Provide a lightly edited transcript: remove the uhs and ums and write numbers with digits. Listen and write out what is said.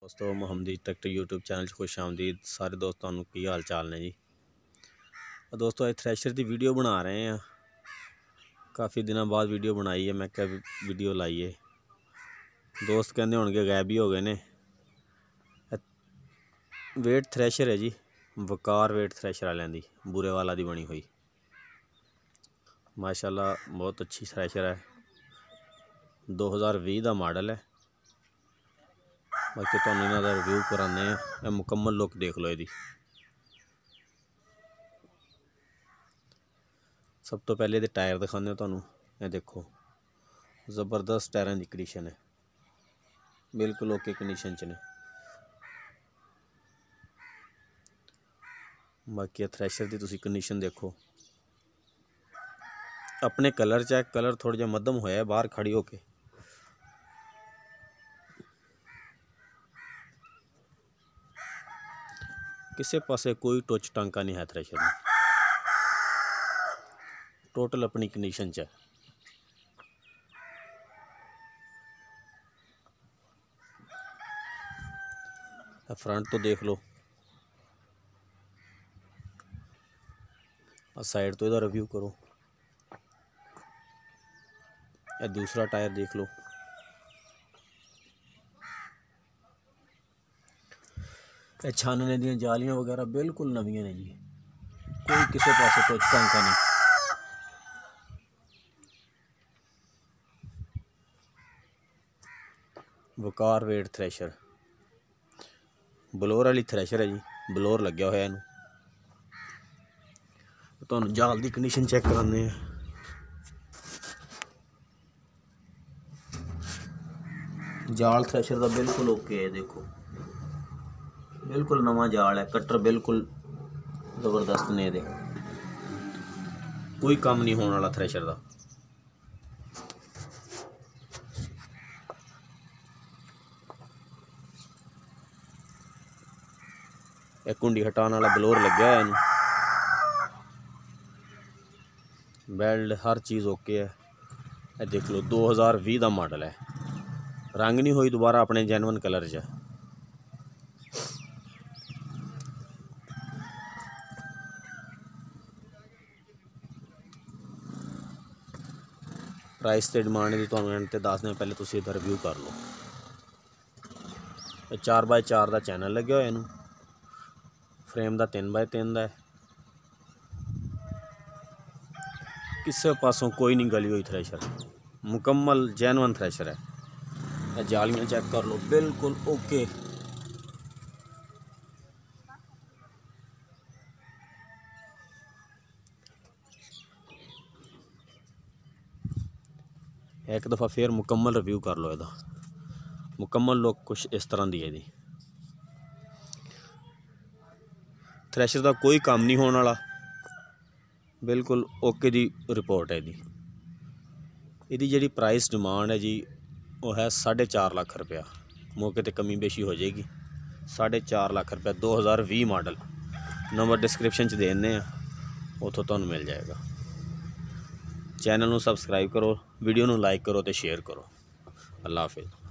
दोस्तों मुहम्मदी tractor YouTube channel खुश आमदीद। सारे दोस्तों की हाल चाल ने जी। दोस्तों अज थ्रैशर की वीडियो बना रहे हैं। काफ़ी दिनों बाद वीडियो बनाई है। मैं क्या वीडियो लाई है, दोस्त कहते होंगे गायब ही हो गए ने। वेट थ्रैशर है जी, वकार वेट थ्रैशर वालियां दी, बुरे वाला दी बनी हुई। माशाल्लाह बहुत अच्छी थ्रैशर है, 2020 का मॉडल है। बाकी तुहानू इन्हां दा रिव्यू कराने हैं, मुकम्मल लुक देख लो इहदी। सब तो पहले ये टायर दिखाने तुहानू, ये देखो ज़बरदस्त टायरां की कंडीशन है, बिल्कुल ओके कंडीशन च ने। बाकी थ्रैशर की तुसी कंडीशन देखो, अपने कलर चेक, कलर थोड़ा जिहा मध्यम होया बाहर खड़ी होके। किसी पासे कोई टुच टांका नहीं है थ्रैशर में, टोटल अपनी कंडीशन च है। फ्रंट तो देख लो, साइड तो इहदा रिव्यू करो। यह दूसरा टायर देख लो, ये छानने दी जालियां वगैरह बिल्कुल नवीं ने जी, कोई किसी पासे टुच टांका नहीं। वकार वेट थ्रैशर, बलोर वाली थ्रैशर है जी, बलोर लग्या होया इनू। तुहानू जाल की कंडीशन चेक कराने हैं। जाल थ्रैशर का बिल्कुल ओके है, देखो बिल्कुल नवा जाल है, कट्टर बिल्कुल जबरदस्त ने दे, कोई काम नहीं होने वाला थ्रैशर का। एक कुंडी हटाने वाला बलोर लग्या है इनू, बेल्ट हर चीज़ ओके है। ये देख लो 2020 का मॉडल है, रंग नहीं हुई दोबारा, अपने जैनवन कलर च। प्राइस ते डिमांड की तुहानू एंड ते दस दें, पहले तुसीं इहदा रिव्यू कर लो। 4x4 का चैनल लग्या होया इनू, फ्रेम का 3x3 का है, किसी पासों कोई नहीं गली हुई थ्रैशर, मुकम्मल जैनवन थ्रैशर है। जालियां चेक कर लो बिल्कुल ओके। एक दफ़ा फिर मुकम्मल रिव्यू कर लो इहदा, मुकम्मल लुक कुछ इस तरह की है जी। थ्रैशर का कोई काम नहीं होने वाला, बिल्कुल ओके दी रिपोर्ट है जी। इहदी जिहड़ी प्राइस डिमांड है जी, वह है 4.5 लाख रुपया, मौके पर कमी बेशी हो जाएगी। 4.5 लाख रुपया 2020 मॉडल। नंबर डिस्क्रिप्शन च देने, उतों तुहानू मिल जाएगा। चैनल नू सबसक्राइब करो, वीडियो नू लाइक करो तो शेयर करो। अल्लाह हाफिज़।